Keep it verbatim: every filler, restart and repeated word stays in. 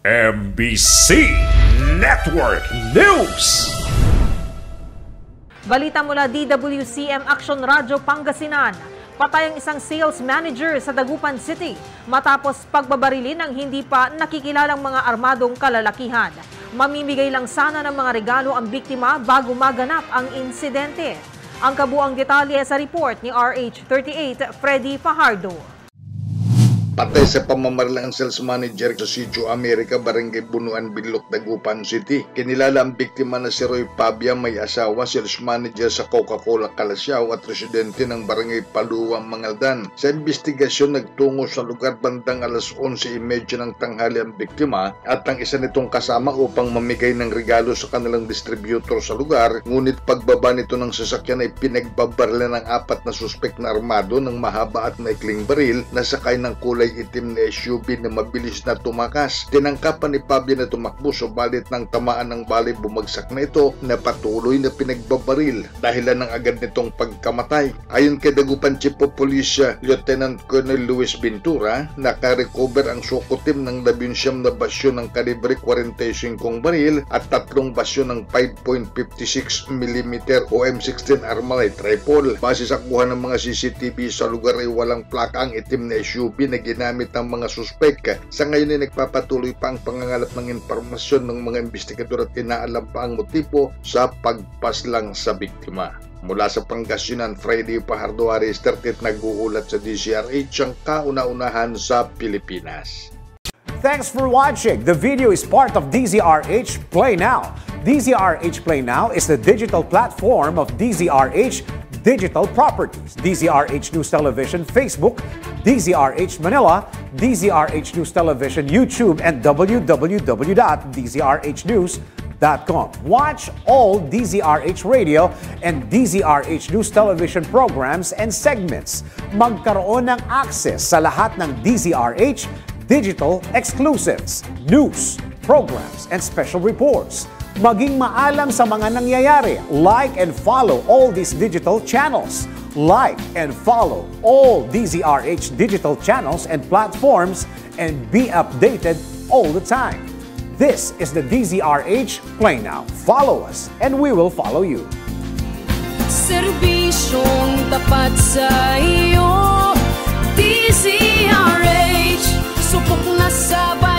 M B C Network News. Balita mula D W C M Action Radio Pangasinan. Patay ang isang sales manager sa Dagupan City matapos pagbabarilin ng hindi pa nakikilalang mga armadong kalalakihan. Mamimigay lang sana ng mga regalo ang biktima bago maganap ang insidente. Ang kabuang detalye sa report ni R H thirty-eight Freddy Fajardo. Patay sa pamamaril ang sales manager sa Sitio America, Barangay Bunuan, Binlok, Dagupan City. Kinilala ang biktima na si Roy Pabia, may asawa, sales manager sa Coca-Cola Calasiao at residente ng Barangay Paluwang, Mangaldan. Sa investigasyon, nagtungo sa lugar bandang alas onse trenta ng tanghali ang biktima at ang isa nitong kasama upang mamigay ng regalo sa kanilang distributor sa lugar. Ngunit pagbaba nito ng sasakyan ay pinagbabarilan ng apat na suspek na armado ng mahaba at maikling baril na sakay ng kulay itim na S U V na mabilis na tumakas. Tinangkapan ni Pablo na tumakbo, subalit ng tamaan ng bali bumagsak na ito na patuloy na pinagbabaril dahilan ng agad nitong pagkamatay. Ayon kay Dagupan Chief of Police Lieutenant Colonel Luis Ventura, nakarecover ang sukutim ng labing siyam na basyo ng kalibre forty-five baril at tatlong basyo ng five point five six millimeter o M sixteen Armalite rifle. Base sa kuha ng mga C C T V sa lugar ay walang plaka ang itim na S U V na ginamit ng mga suspek. Sa ngayon ay nagpapatuloy pa ang pangangalap ng impormasyon ng mga investigador at inaalam pa ang motibo sa pagpaslang sa biktima. Mula sa Pangasinan, Freddy Fajardo, R H thirty-eight, nag-uulat sa D Z R H, ang kauna-unahan sa Pilipinas. Thanks for watching. The video is part of D Z R H Play Now. D Z R H Play Now is the digital platform of D Z R H Digital Properties, D Z R H News Television Facebook, D Z R H Manila, D Z R H News Television YouTube, and w w w dot d z r h news dot com. Watch all D Z R H Radio and D Z R H News Television programs and segments. Magkaroon ng access sa lahat ng D Z R H digital exclusives, news, programs, and special reports. Maging maalam sa mga nangyayari. Like and follow all these digital channels. Like and follow all D Z R H digital channels and platforms and be updated all the time. This is the D Z R H Play Now. Follow us and we will follow you. Serbisyong tapat sa iyo, D Z R H, supok na sabay.